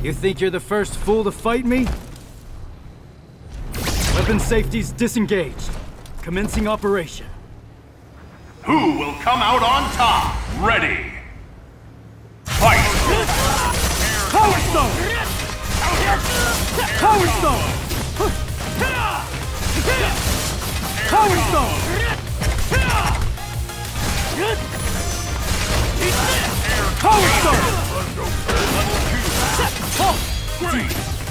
You think you're the first fool to fight me? Weapon safety's disengaged. Commencing operation. Who will come out on top? Ready! Fight! Power Stone! Power Stone! Power Stone! Power Stone! Great!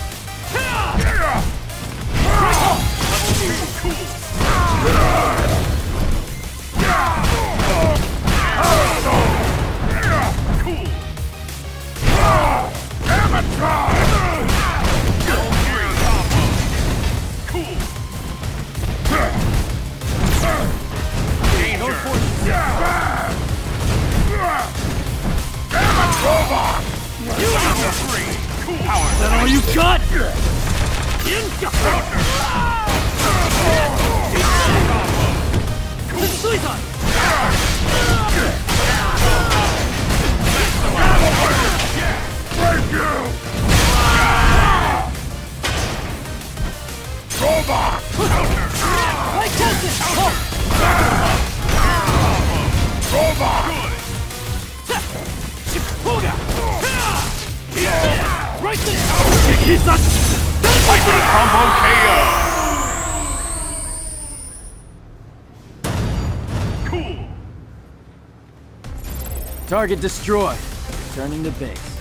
Is that all you got? Thank you! Robot! Counter! Robot! Right there! Hyper combo KO! Cool! Target destroyed. Returning to base.